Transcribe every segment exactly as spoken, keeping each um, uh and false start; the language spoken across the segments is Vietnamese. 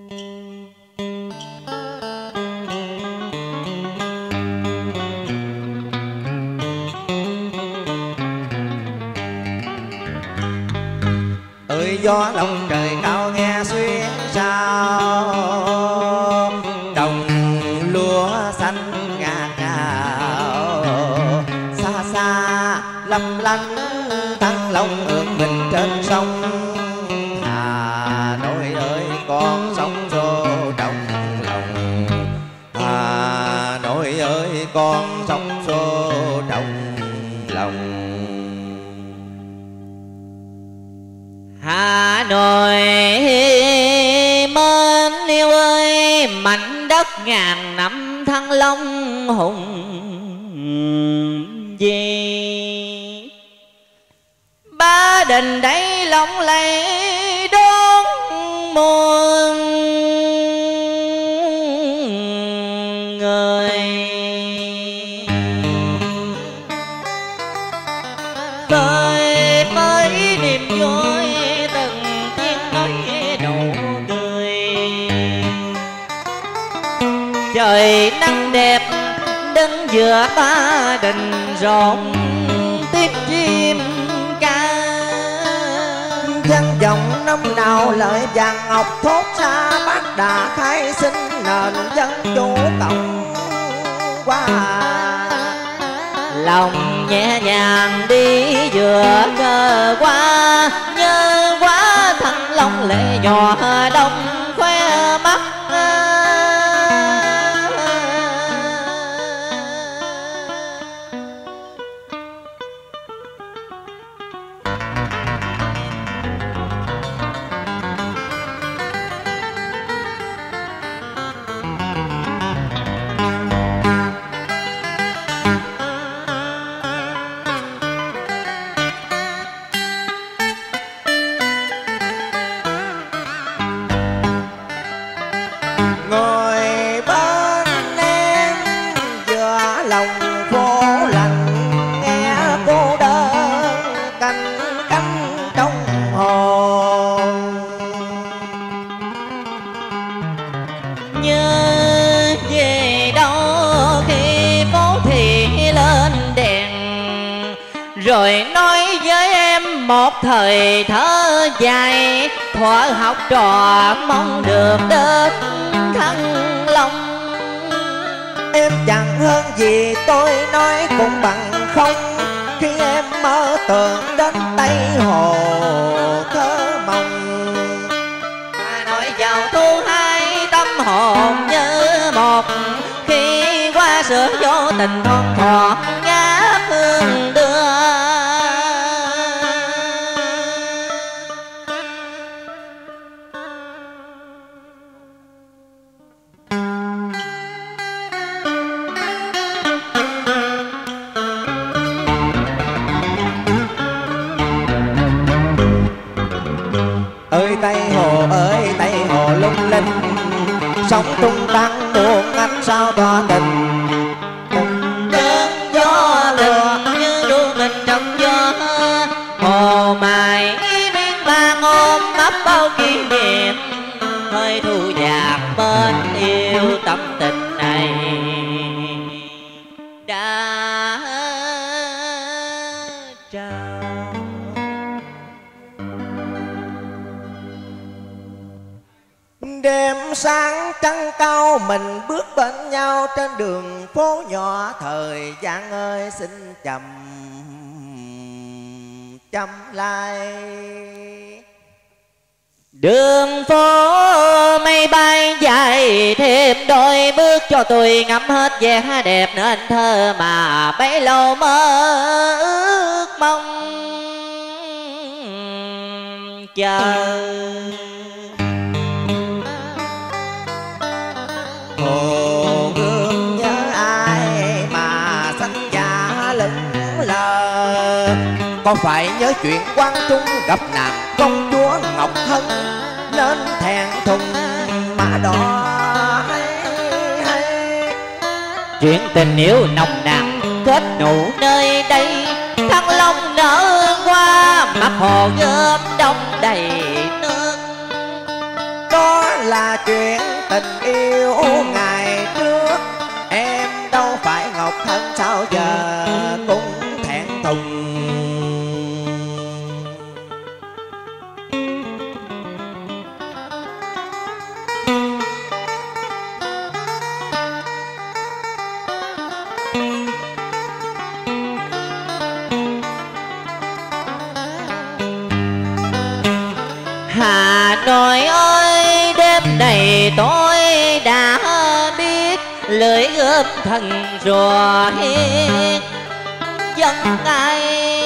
ơi gió lòng trời cao nghe xuyên sao, đồng lúa xanh ngàn ngào, xa xa lấp lánh Thăng Long ước mình trên sông. Hà Nội ơi con sóng xô trong lòng, Hà Nội ơi con sóng xô trong lòng. Hà Nội mến yêu ơi, mảnh đất ngàn năm Thăng Long hùng vĩ. Ba đình đây lộng lẫy đón muôn người, tới mới niềm vui từng tiếng nói nụ cười. Trời nắng đẹp đứng giữa ba đình rộn tiếng chim ca. Dân dòng năm nào lời vàng ngọc thốt ra, bác đã khai sinh nền dân chủ cộng hòa. Lòng nhẹ nhàng đi vừa cơ qua, nhớ quá Thăng Long lệ nhỏ đông khoe mắt. Rồi nói với em một thời thơ dài, thuở học trò mong được đến Thăng Long. Em chẳng hơn gì tôi nói cũng bằng không, khi em mơ tưởng đến Tây Hồ thơ mộng. Hà Nội vào thu hai tâm hồn như một, khi qua sửa vô tình thoăn thoảng ngát hương đưa. Ơi Tây Hồ ơi Tây Hồ lung linh, sóng tung tăng buồn anh sao tỏ tình. Cơn gió lừa như đu mình trong gió, hồ mài miếng vàng ôm ấp bao kỷ niệm. Hơi thu nhạc bên yêu tâm tình này đã trao. Đêm sáng trăng cao mình bước bên nhau trên đường phố nhỏ, thời gian ơi xin chậm chậm lại. Đường phố mây bay dài thêm đôi bước, cho tôi ngắm hết vẻ đẹp nên thơ mà bấy lâu mơ ước mong chờ. Hồ Gươm nhớ ai mà xanh giả lững lờ, có phải nhớ chuyện Quang Trung gặp nàng công chúa Ngọc Hân nên thẹn thùng mà đỏ hay hay. Chuyện tình yêu nồng nàn kết nụ nơi đây, Thăng Long nở qua mặt hồ Gươm đông đầy nước. Đó là chuyện tình yêu ngày trước. Em đâu phải ngọc thân sao giờ cũng thẹn thùng. Hà Nội ơi, đêm này tôi đã biết lưỡi gươm thần rùa hiên dân ai.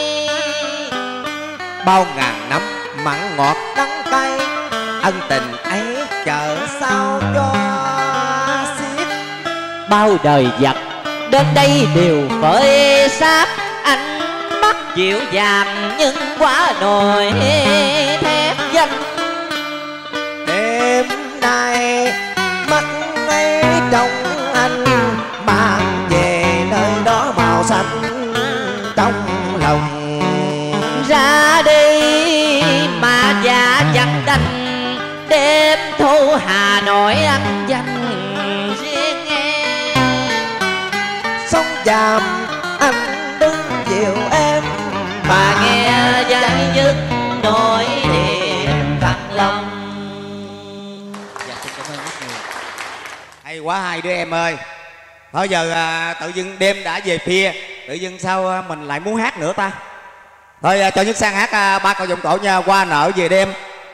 Bao ngàn năm mặn ngọt đắng cay, ân tình ấy chờ sao cho xiết. Bao đời giặc đến đây đều phơi xác, ánh mắt dịu dàng nhưng quá nổi thép danh. Đêm nay mắt ấy trong anh mang về nơi đó màu xanh trong lòng. Ra đi mà dạ chẳng đành, đêm thu Hà Nội anh dành riêng em. Sống chàm anh đứng dịu em, mà nghe dây dứt nỗi niềm thật lòng. Dạ, xin cảm ơn rất nhiều. Hay quá hai đứa em ơi. Thôi giờ à, tự dưng đêm đã về khuya, tự dưng sao à, mình lại muốn hát nữa ta. Thôi à, cho Nhất Sang hát à, ba câu giọng cổ nha, Qua Nợ Về Đêm.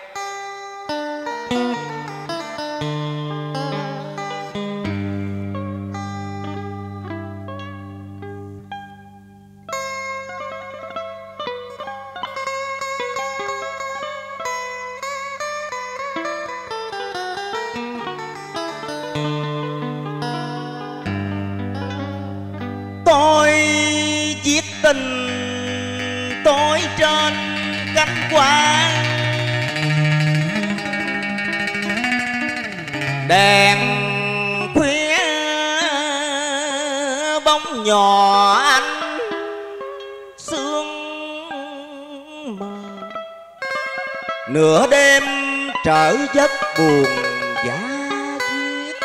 Tôi viết tình tôi trên cánh hoa, đèn khuya bóng nhỏ anh sương mờ. Nửa đêm trở giấc buồn giá viết,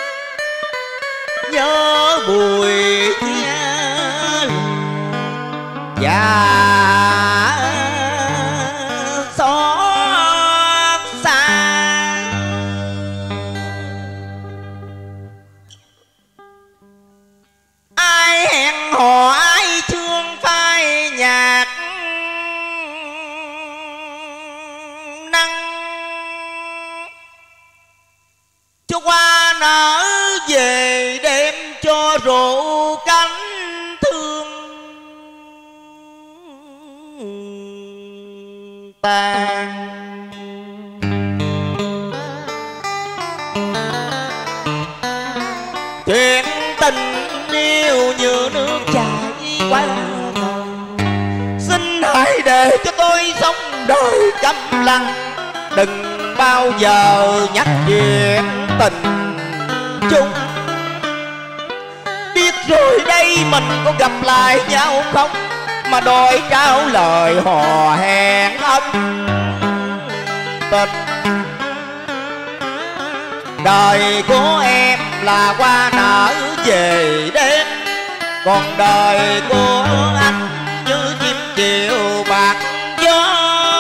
nhớ buổi chia và xót xa. Ai hẹn hò ai thương phai nhạt nắng, cho qua nở về đêm cho rượu cánh tan. Chuyện tình yêu như nước chảy qua cầu, xin hãy để cho tôi sống đời câm lặng, đừng bao giờ nhắc chuyện tình chung. Biết rồi đây mình có gặp lại nhau không, mà đòi trao lời hò hẹn ân tình. Đời của em là hoa nở về đêm, còn đời của anh như chim chiều bạc gió.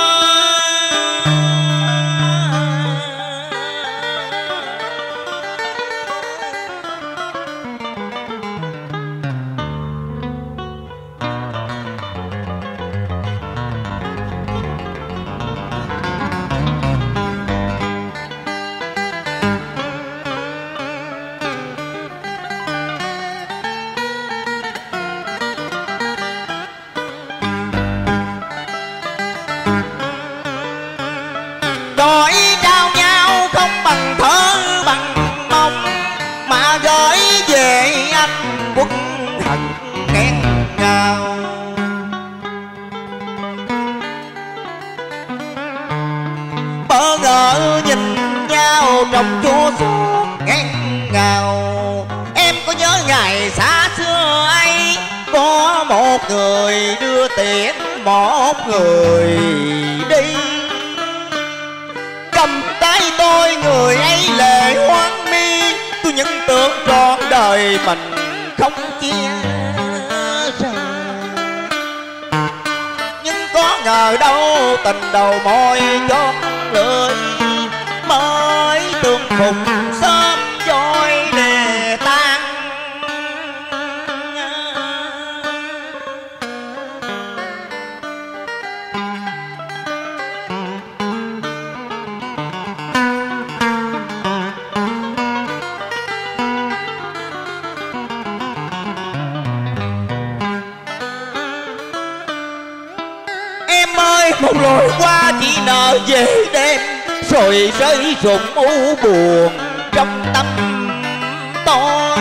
Đòi trao nhau không bằng thơ bằng mong, mà gửi về anh quốc hận nghẹn ngào. Bỡ ngỡ nhìn nhau trong chua xót nghẹn ngào. Em có nhớ ngày xa xưa ấy, có một người đưa tiễn một người đi, cầm tay tôi tôi người ấy lệ hoang mi, tôi những tưởng trọn đời mình không chia rời. Nhưng có ngờ đâu tình đầu môi chót lưỡi, mới tương phục sớm dối để tan. Em ơi một lối qua chỉ nợ về đêm, rồi rơi rụng u buồn trong tâm tôi.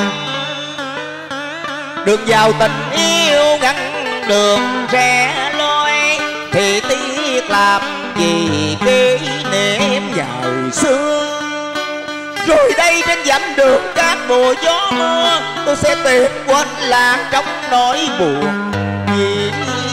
Đường vào tình yêu ngăn đường rẽ lối, thì tiếc làm gì kỷ niệm ngày xưa. Rồi đây trên dặm đường cát mùa gió mưa, tôi sẽ tìm quên lãng trong nỗi buồn vì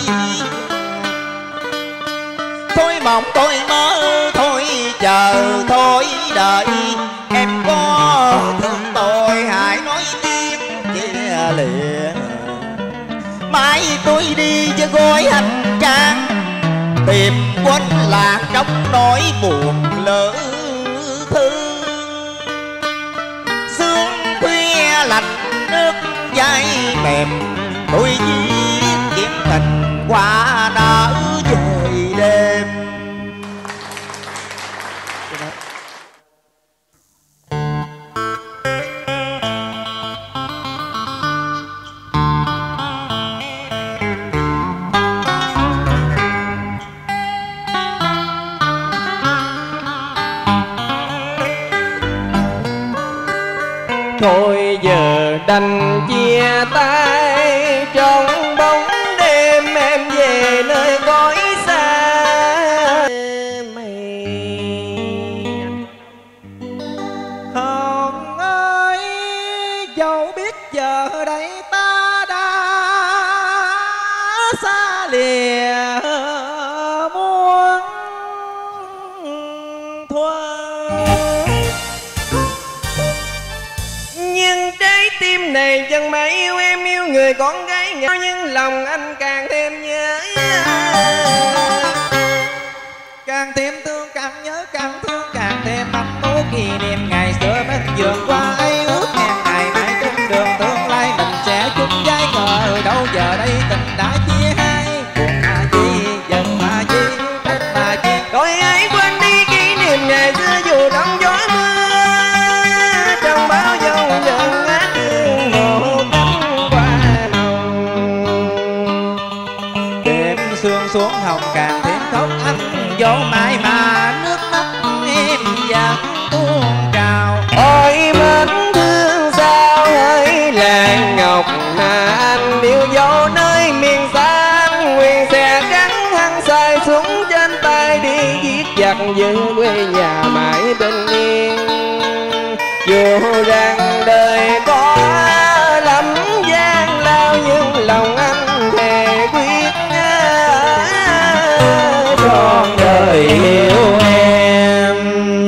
thôi mộng tôi mơ, thôi chờ, thôi đợi. Em có thương tôi hãy nói tiếng chia lìa. Mai tôi đi với gói hành trang, tìm quên lạc trong nỗi buồn lỡ thương. Sương khuya lạnh nước dây mềm, tôi viết kiếm tình qua nở về đêm. Thôi giờ đành chia tay, trong bóng đêm em về nơi cõi xa. Mây Hồng ơi, dẫu biết giờ đây ta đã xa lìa muôn thuở, nhưng trái tim này chẳng mãi yêu em, yêu người con gái nghèo, nhưng lòng anh càng thêm nhớ. Càng thêm thương càng nhớ, càng thương càng thêm ấm ố kỷ niệm ngày xưa bên giường qua ấy ước hẹn ngày mai trên đường tương lai mình sẽ chung vai. Ngờ đâu giờ đây tình đã chia hai, buồn mà chi giận mà chi trách mà chi. Rồi hãy quên đi kỷ niệm ngày xưa dù trong gió mưa, trong bao dòng giận ác thương một cánh hoa hồng. Đêm sương xuống hồng càng thêm khóc anh dỗ mãi mà nước mắt em vẫn tuôn trào. Ôi mến thương sao hỡi làng ngọc Hà Anh, điệu dấu nơi miền xa anh nguyện sẽ gắn hăng say súng trên tay đi giết giặc giữ quê nhà mãi bình yên. Dù rằng đời có lắm gian lao, nhưng lòng anh thề quyết trọn đời yêu em.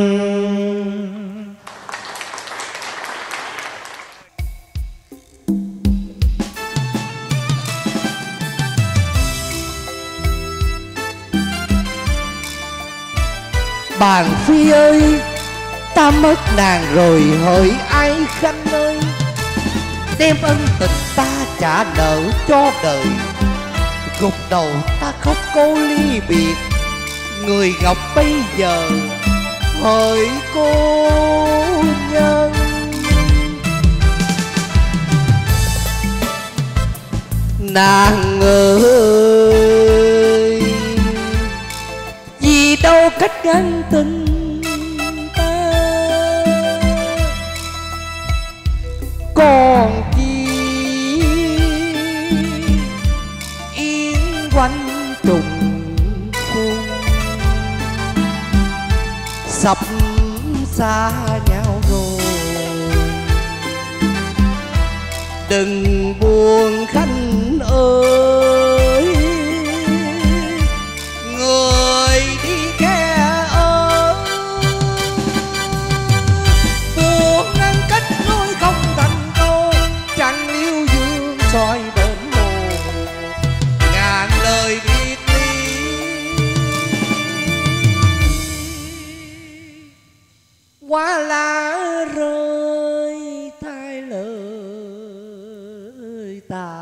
Bàn Phi ơi, ta mất nàng rồi hỡi ai khanh ơi. Đem ân tình ta trả nợ cho đời, gục đầu ta khóc cô ly biệt. Người ngọc bây giờ hỡi cô nhân. Nàng ơi, vì đâu cách ngăn tình ta, còn chi yên quanh trùng khung. Sắp xa nhau rồi, đừng buồn khanh ơi. Người đi khe ơi, lá rơi thay lời tạ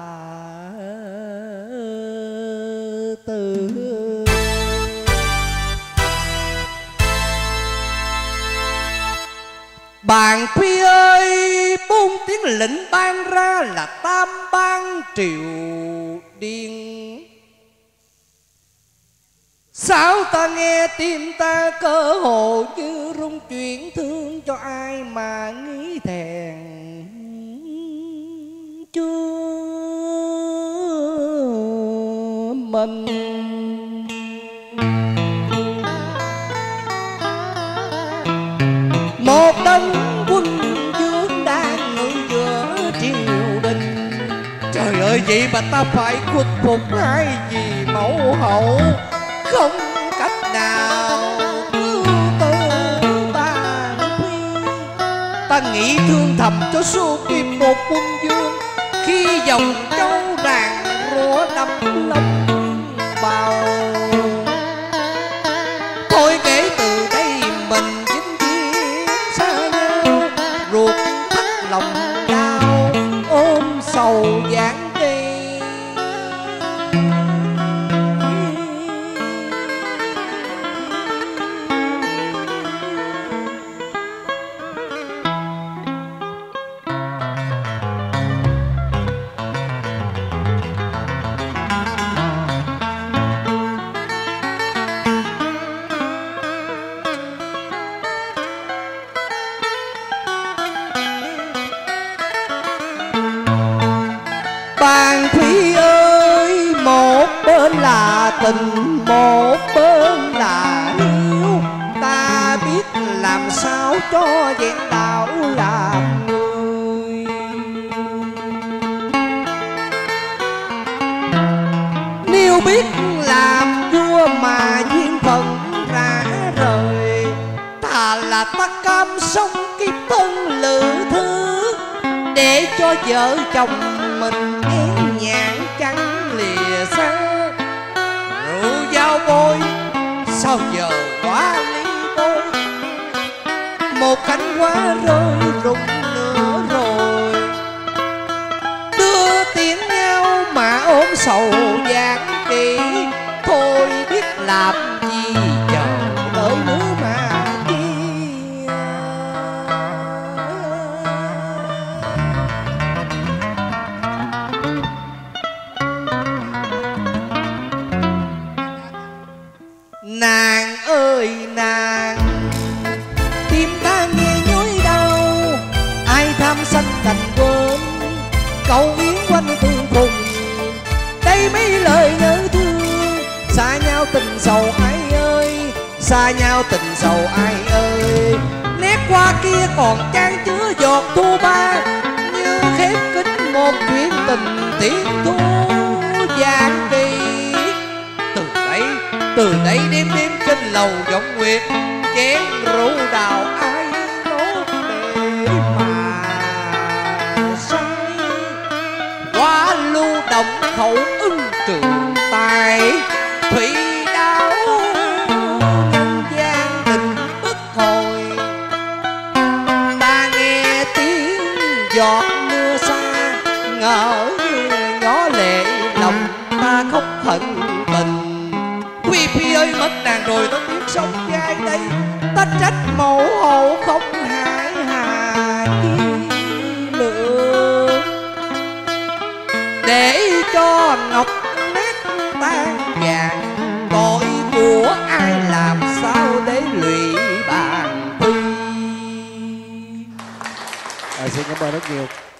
từ. Bạn Quy ơi, bốn tiếng lệnh ban ra là tam ban triều điên. Sao ta nghe tim ta cơ hồ như rung chuyển, thương cho ai mà nghĩ thẹn chưa mình. Một đấng quân vương đang ngự giữa triều đình. Trời ơi, vậy mà ta phải khuất phục hai vì mẫu hậu, không cách nào cứu từ Bàn Quy. Ta nghĩ thương thầm cho số kiếp một quân vương, khi dòng châu ràng rủa đập lòng bào. Thôi kể từ đây mình vĩnh viễn xa nhau, ruột thắt lòng đau ôm sầu dáng đi. Bàn Quy ơi, một bên là tình, một bên là hiếu. Ta biết làm sao cho vẹn đạo làm người. Nếu biết làm vua mà duyên phận rã rời, thà là ta cam sống kiếp thân lữ thứ, để cho vợ chồng mình nén nhãn trắng lìa xa. Rượu dao bôi sao giờ quá ly bôi, một cánh hoa rơi rụng nữa rồi. Đưa tiếng nhau mà ôm sầu dáng kỹ, thôi biết làm gì chờ đợi nữa mà chi. Nàng ơi nàng, tim ta nghe nhói đau, ai tham sanh thành quên, cầu yến quanh tương phùng. Đây mấy lời nhớ thương, xa nhau tình sầu ai ơi, xa nhau tình sầu ai ơi. Nét qua kia còn trang chứa giọt thu ba, như khép kín một chuyện tình tiếng thu giang kỳ. Từ đấy, từ đấy đêm đêm trên lầu giọng nguyệt, chén rượu đào ai đốt để mà say. Quá lưu động khẩu ưng trường tài, thủy đáo nhân gian tình bất hồi. Ta nghe tiếng giọt mưa xa, ngỡ như nhỏ lệ lòng ta khóc hận tình. Quy Phi ơi, mất nàng rồi ta biết sống với đây, ta trách mẫu hậu không hại hà chi lượng, để cho ngọc nét tan vàng. Tội của ai làm sao để lụy Bàn Quy. À, xin cảm ơn rất nhiều.